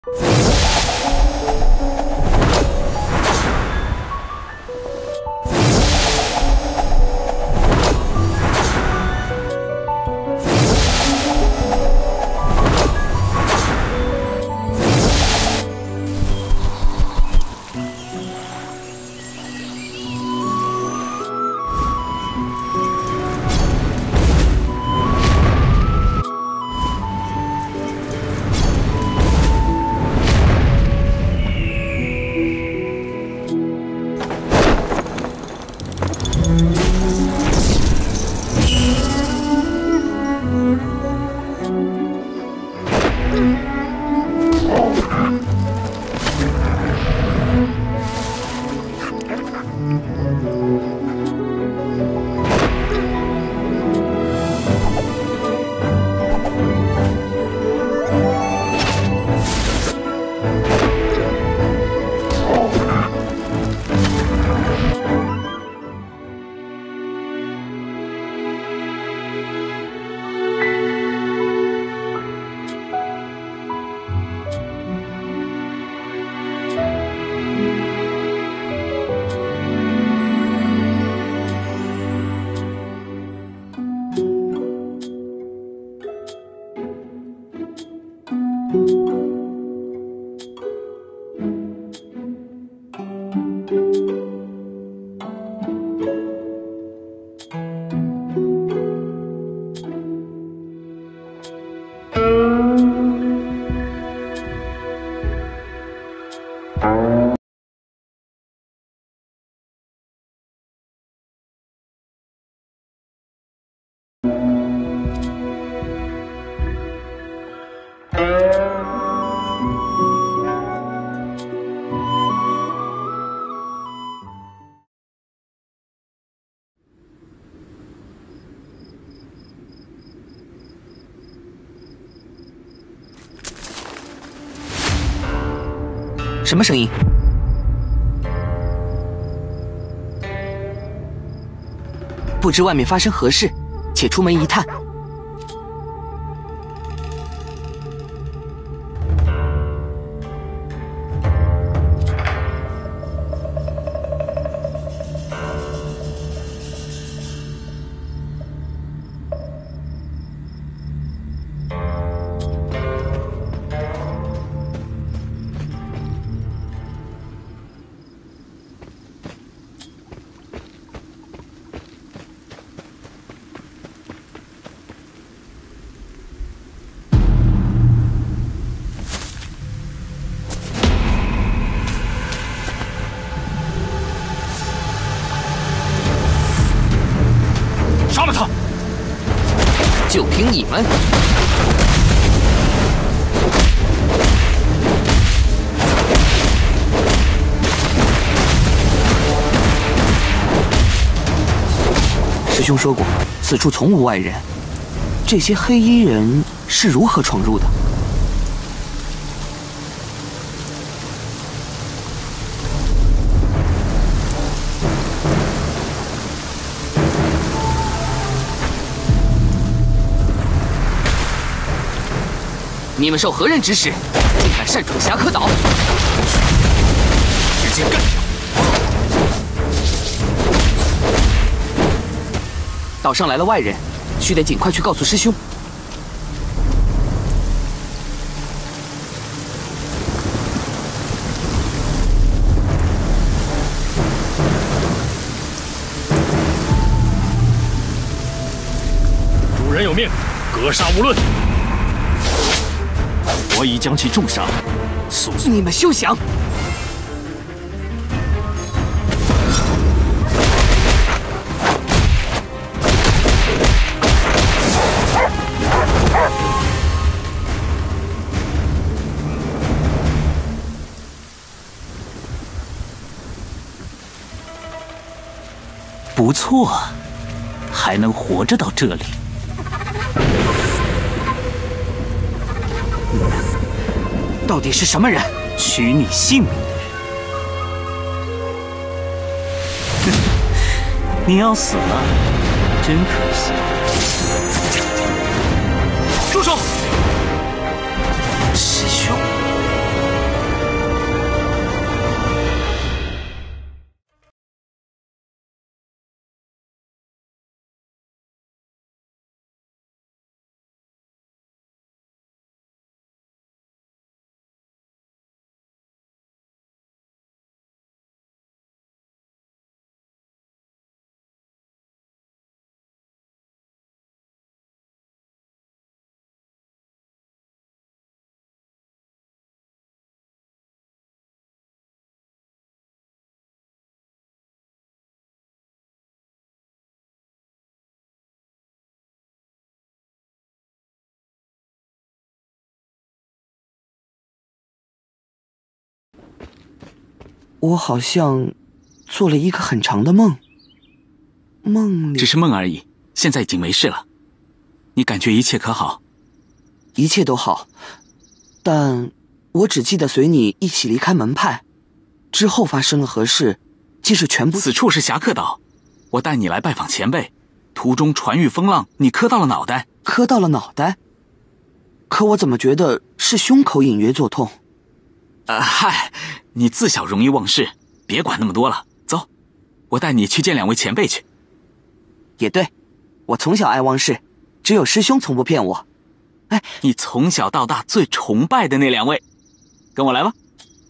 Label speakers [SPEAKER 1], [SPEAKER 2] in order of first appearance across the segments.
[SPEAKER 1] 什么声音？不知外面发生何事，且出门一探。
[SPEAKER 2] 杀了他！
[SPEAKER 1] 就凭你们！师兄说过，此处从无外人。这些黑衣人是如何闯入的？你们受何人指使，竟敢擅闯侠客岛？
[SPEAKER 2] 直接干掉！
[SPEAKER 1] 岛上来了外人，须得尽快去告诉师兄。
[SPEAKER 2] 主人有命，格杀勿论。我已将其重杀，速速！
[SPEAKER 1] 你们休想！
[SPEAKER 3] 不错，还能活着到这里。
[SPEAKER 1] 到底是什么人？
[SPEAKER 3] 取你性命的人。哼，你要死了，真可惜。
[SPEAKER 2] 住手！
[SPEAKER 1] 师兄， 我好像做了一个很长的梦，梦里
[SPEAKER 4] 只是梦而已，现在已经没事了。你感觉一切可好？
[SPEAKER 1] 一切都好，但我只记得随你一起离开门派，之后发生了何事，即使全部……
[SPEAKER 4] 此处是侠客岛，我带你来拜访前辈，途中船遇风浪，你磕到了脑袋。
[SPEAKER 1] 磕到了脑袋？可我怎么觉得是胸口隐约作痛？
[SPEAKER 4] 嗨，你自小容易忘事，别管那么多了。走，我带你去见2位前辈去。
[SPEAKER 1] 也对，我从小爱忘事，只有师兄从不骗我。哎，
[SPEAKER 4] 你从小到大最崇拜的那2位，跟我来吧。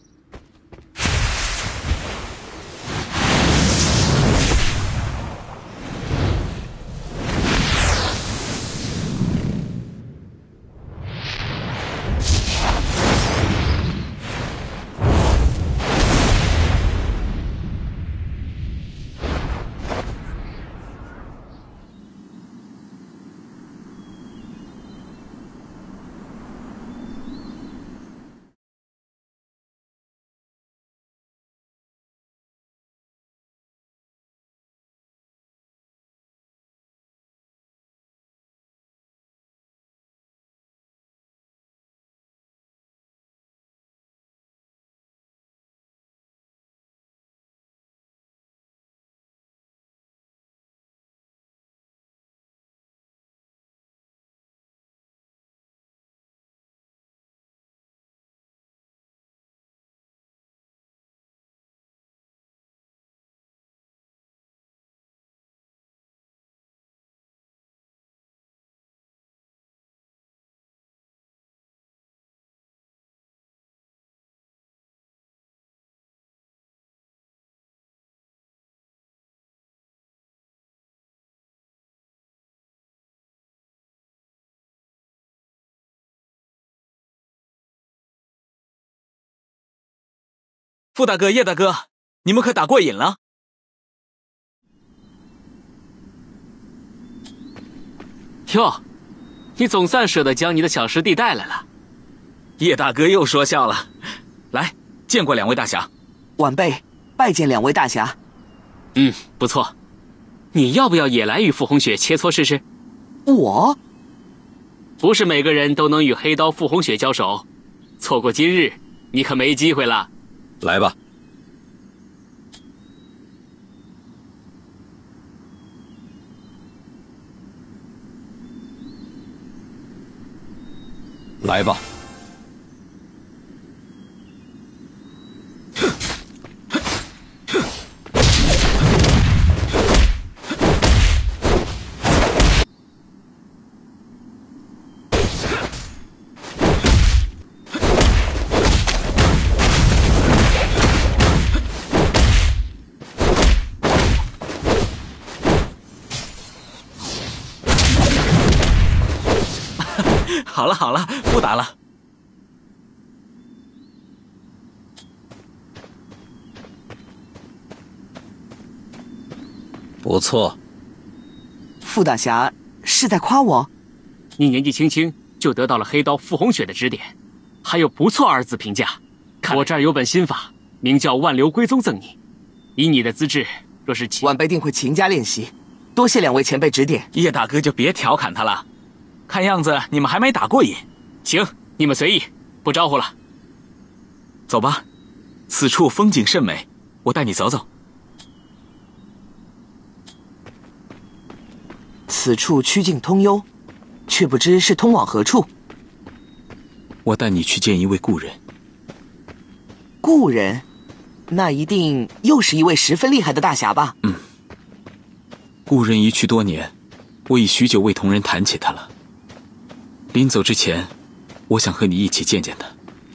[SPEAKER 4] 傅大哥、叶大哥，你们可打过瘾了？
[SPEAKER 3] 哟，你总算舍得将你的小师弟带来了。
[SPEAKER 4] 叶大哥又说笑了。来，见过2位大侠。
[SPEAKER 1] 晚辈拜见2位大侠。
[SPEAKER 3] 不错。你要不要也来与傅红雪切磋试试？
[SPEAKER 1] 我？
[SPEAKER 3] 不是每个人都能与黑刀傅红雪交手，错过今日，你可没机会了。
[SPEAKER 2] 来吧。来吧。
[SPEAKER 4] 好了好了，不打了。
[SPEAKER 2] 不错。
[SPEAKER 1] 傅大侠是在夸我？
[SPEAKER 3] 你年纪轻轻就得到了黑刀傅红雪的指点，还有不错2字评价。我这儿有本心法，名叫万流归宗赠你。以你的资质，若是
[SPEAKER 1] 晚辈定会勤加练习，多谢2位前辈指点。
[SPEAKER 4] 叶大哥就别调侃他了，看样子你们还没打过瘾。
[SPEAKER 3] 行，你们随意，不招呼了。
[SPEAKER 4] 走吧，此处风景甚美，我带你走走。
[SPEAKER 1] 此处曲径通幽，却不知是通往何处。
[SPEAKER 4] 我带你去见一位故人。
[SPEAKER 1] 故人？那一定又是一位十分厉害的大侠吧？
[SPEAKER 4] 故人一去多年，我已许久未同人谈起他了。临走之前，我想和你一起见见他。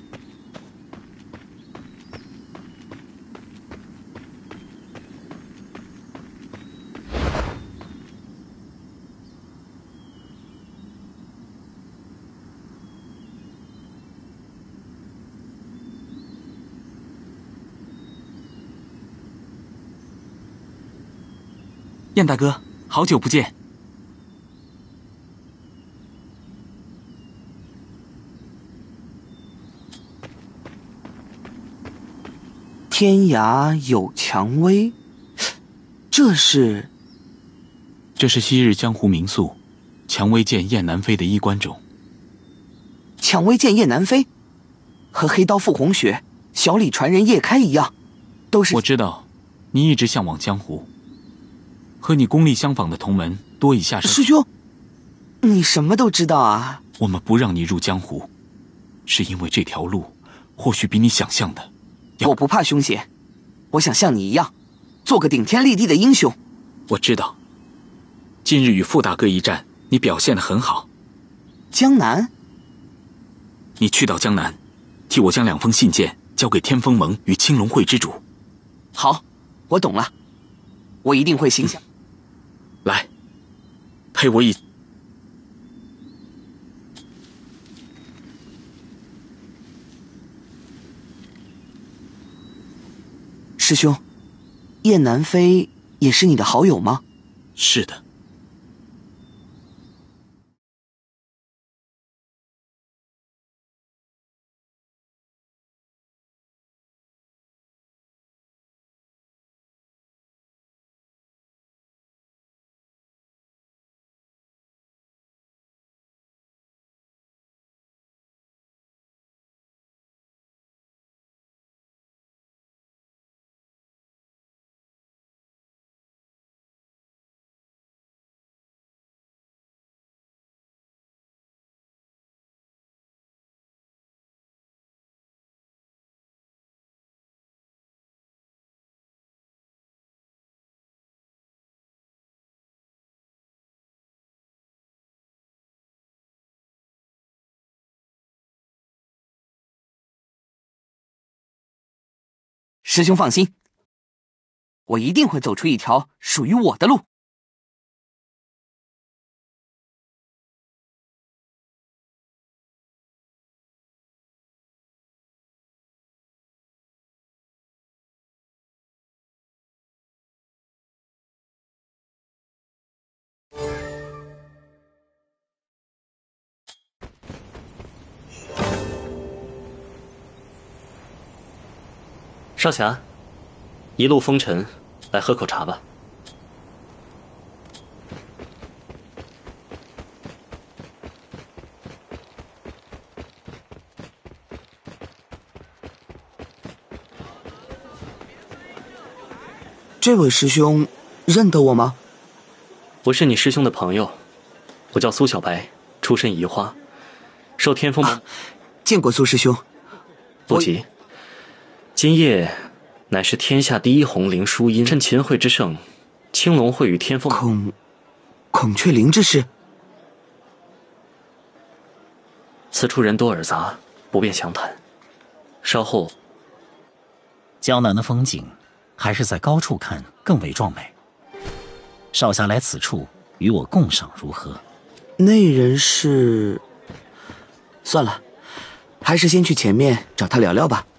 [SPEAKER 4] 燕大哥，好久不见。
[SPEAKER 1] 天涯有蔷薇，这是
[SPEAKER 4] 昔日江湖名宿蔷薇剑燕南飞的衣冠冢。
[SPEAKER 1] 蔷薇剑燕南飞，和黑刀傅红雪、小李传人叶开一样，都是。
[SPEAKER 4] 我知道，你一直向往江湖，和你功力相仿的同门多已下山。
[SPEAKER 1] 师兄，你什么都知道啊？
[SPEAKER 4] 我们不让你入江湖，是因为这条路或许比你想象的。
[SPEAKER 1] 我不怕凶险，我想像你一样，做个顶天立地的英雄。
[SPEAKER 4] 我知道，近日与傅大哥一战，你表现得很好。
[SPEAKER 1] 江南，
[SPEAKER 4] 你去到江南，替我将2封信件交给天风盟与青龙会之主。
[SPEAKER 1] 好，我懂了，我一定会行响。
[SPEAKER 4] 来，陪我一。
[SPEAKER 1] 师兄，燕南飞也是你的好友吗？
[SPEAKER 4] 是的。
[SPEAKER 1] 师兄放心，我一定会走出一条属于我的路。
[SPEAKER 5] 少侠，一路风尘，来喝口茶吧。
[SPEAKER 1] 这位师兄认得我吗？
[SPEAKER 5] 我是你师兄的朋友，我叫苏小白，出身移花，受天风盟。
[SPEAKER 1] 见过苏师兄。
[SPEAKER 5] 不急，今夜乃是天下第一红灵书音，趁秦会之盛，青龙会与天风
[SPEAKER 1] 孔雀翎之事。
[SPEAKER 5] 此处人多耳杂，不便详谈。稍后，
[SPEAKER 6] 江南的风景还是在高处看更为壮美。少侠来此处与我共赏如何？
[SPEAKER 1] 那人是……算了，还是先去前面找他聊聊吧。